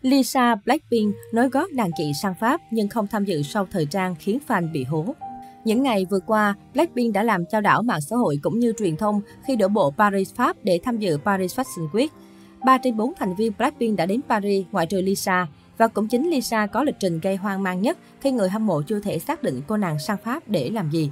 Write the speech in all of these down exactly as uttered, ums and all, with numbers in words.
Lisa Blackpink nối gót đàn chị sang Pháp nhưng không tham dự show thời trang khiến fan bị hố. Những ngày vừa qua, Blackpink đã làm chao đảo mạng xã hội cũng như truyền thông khi đổ bộ Paris, Pháp để tham dự Paris Fashion Week. Ba trên bốn thành viên Blackpink đã đến Paris ngoại trừ Lisa. Và cũng chính Lisa có lịch trình gây hoang mang nhất khi người hâm mộ chưa thể xác định cô nàng sang Pháp để làm gì.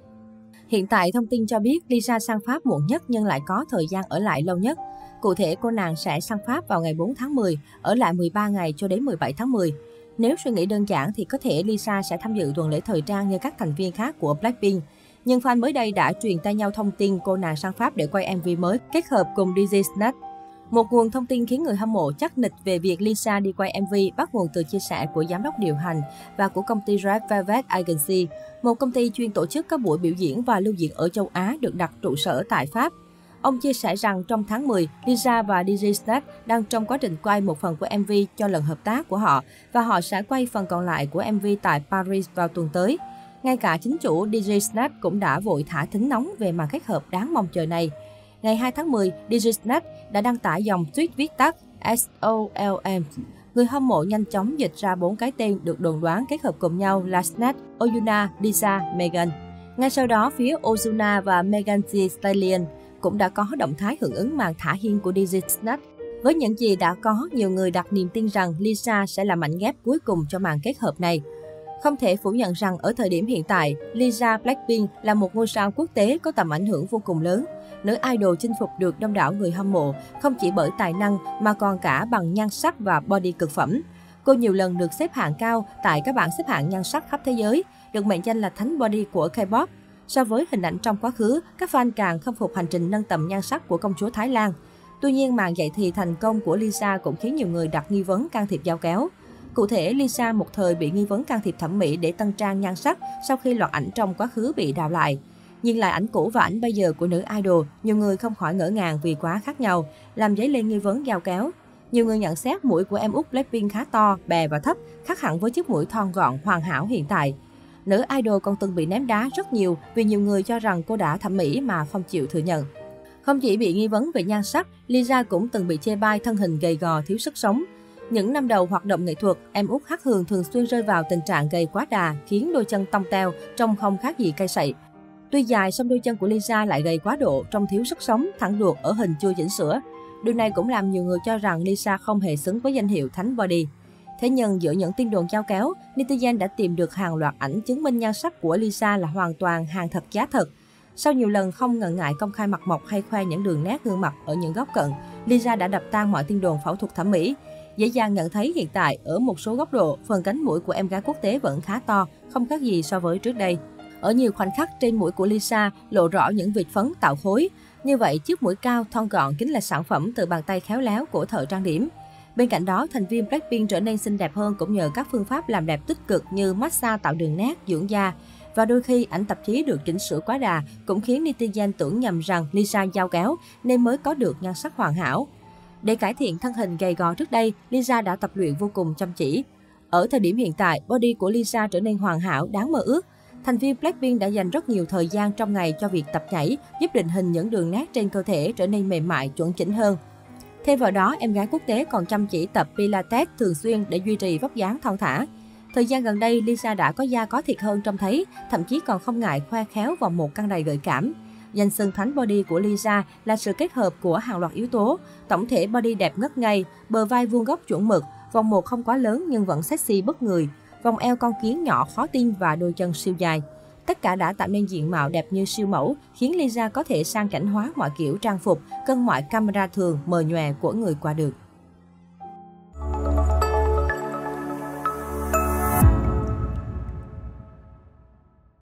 Hiện tại, thông tin cho biết Lisa sang Pháp muộn nhất nhưng lại có thời gian ở lại lâu nhất. Cụ thể, cô nàng sẽ sang Pháp vào ngày bốn tháng mười, ở lại mười ba ngày cho đến mười bảy tháng mười. Nếu suy nghĩ đơn giản thì có thể Lisa sẽ tham dự tuần lễ thời trang như các thành viên khác của Blackpink. Nhưng fan mới đây đã truyền tay nhau thông tin cô nàng sang Pháp để quay em vê mới kết hợp cùng đê gi Snatch. Một nguồn thông tin khiến người hâm mộ chắc nịch về việc Lisa đi quay em vê bắt nguồn từ chia sẻ của giám đốc điều hành và của công ty Red Velvet Agency, một công ty chuyên tổ chức các buổi biểu diễn và lưu diễn ở châu Á được đặt trụ sở tại Pháp. Ông chia sẻ rằng trong tháng mười, Lisa và đê gi Snatch đang trong quá trình quay một phần của em vê cho lần hợp tác của họ và họ sẽ quay phần còn lại của em vê tại Paris vào tuần tới. Ngay cả chính chủ đê gi Snatch cũng đã vội thả thính nóng về màn kết hợp đáng mong chờ này. Ngày hai tháng mười, đê gi Snatch đã đăng tải dòng tweet viết tắt S O L M. Người hâm mộ nhanh chóng dịch ra bốn cái tên được đồn đoán kết hợp cùng nhau là Snatch, Ozuna, Lisa, Megan. Ngay sau đó, phía Ozuna và Megan Thee Stallion cũng đã có động thái hưởng ứng màn thả hiên của đê gi Snatch. Với những gì đã có, nhiều người đặt niềm tin rằng Lisa sẽ là mảnh ghép cuối cùng cho màn kết hợp này. Không thể phủ nhận rằng ở thời điểm hiện tại, Lisa Blackpink là một ngôi sao quốc tế có tầm ảnh hưởng vô cùng lớn. Nữ idol chinh phục được đông đảo người hâm mộ, không chỉ bởi tài năng mà còn cả bằng nhan sắc và body cực phẩm. Cô nhiều lần được xếp hạng cao tại các bảng xếp hạng nhan sắc khắp thế giới, được mệnh danh là thánh body của K-pop. So với hình ảnh trong quá khứ, các fan càng khâm phục hành trình nâng tầm nhan sắc của công chúa Thái Lan. Tuy nhiên, màn dậy thì thành công của Lisa cũng khiến nhiều người đặt nghi vấn can thiệp dao kéo. Cụ thể, Lisa một thời bị nghi vấn can thiệp thẩm mỹ để tân trang nhan sắc sau khi loạt ảnh trong quá khứ bị đào lại. Nhìn lại ảnh cũ và ảnh bây giờ của nữ idol, nhiều người không khỏi ngỡ ngàng vì quá khác nhau, làm dấy lên nghi vấn dao kéo. Nhiều người nhận xét mũi của em út Blackpink khá to, bè và thấp, khác hẳn với chiếc mũi thon gọn hoàn hảo hiện tại. Nữ idol còn từng bị ném đá rất nhiều vì nhiều người cho rằng cô đã thẩm mỹ mà không chịu thừa nhận. Không chỉ bị nghi vấn về nhan sắc, Lisa cũng từng bị chê bai thân hình gầy gò thiếu sức sống. Những năm đầu hoạt động nghệ thuật, em út Hắc Hường thường xuyên rơi vào tình trạng gầy quá đà, khiến đôi chân tông teo, trông không khác gì cây sậy. Tuy dài, song đôi chân của Lisa lại gầy quá độ, trông thiếu sức sống, thẳng đuột ở hình chưa chỉnh sửa. Điều này cũng làm nhiều người cho rằng Lisa không hề xứng với danh hiệu thánh body. Thế nhưng giữa những tin đồn dao kéo, netizen đã tìm được hàng loạt ảnh chứng minh nhan sắc của Lisa là hoàn toàn hàng thật giá thật. Sau nhiều lần không ngần ngại công khai mặt mộc hay khoe những đường nét gương mặt ở những góc cận, Lisa đã đập tan mọi tin đồn phẫu thuật thẩm mỹ. Dễ dàng nhận thấy hiện tại, ở một số góc độ, phần cánh mũi của em gái quốc tế vẫn khá to, không khác gì so với trước đây. Ở nhiều khoảnh khắc trên mũi của Lisa lộ rõ những vệt phấn tạo khối. Như vậy, chiếc mũi cao, thon gọn chính là sản phẩm từ bàn tay khéo léo của thợ trang điểm. Bên cạnh đó, thành viên Blackpink trở nên xinh đẹp hơn cũng nhờ các phương pháp làm đẹp tích cực như massage tạo đường nét, dưỡng da. Và đôi khi, ảnh tạp chí được chỉnh sửa quá đà cũng khiến netizen tưởng nhầm rằng Lisa dao kéo nên mới có được nhan sắc hoàn hảo. Để cải thiện thân hình gầy gò trước đây, Lisa đã tập luyện vô cùng chăm chỉ. Ở thời điểm hiện tại, body của Lisa trở nên hoàn hảo, đáng mơ ước. Thành viên Blackpink đã dành rất nhiều thời gian trong ngày cho việc tập nhảy, giúp định hình những đường nét trên cơ thể trở nên mềm mại, chuẩn chỉnh hơn. Thêm vào đó, em gái quốc tế còn chăm chỉ tập Pilates thường xuyên để duy trì vóc dáng thon thả. Thời gian gần đây, Lisa đã có da có thịt hơn trông thấy, thậm chí còn không ngại khoe khéo vòng một căng đầy gợi cảm. Danh xưng thánh body của Lisa là sự kết hợp của hàng loạt yếu tố, tổng thể body đẹp ngất ngây, bờ vai vuông góc chuẩn mực, vòng một không quá lớn nhưng vẫn sexy bất người, vòng eo con kiến nhỏ khó tin và đôi chân siêu dài. Tất cả đã tạo nên diện mạo đẹp như siêu mẫu, khiến Lisa có thể sang chảnh hóa mọi kiểu trang phục, cân mọi camera thường mờ nhòe của người qua đường.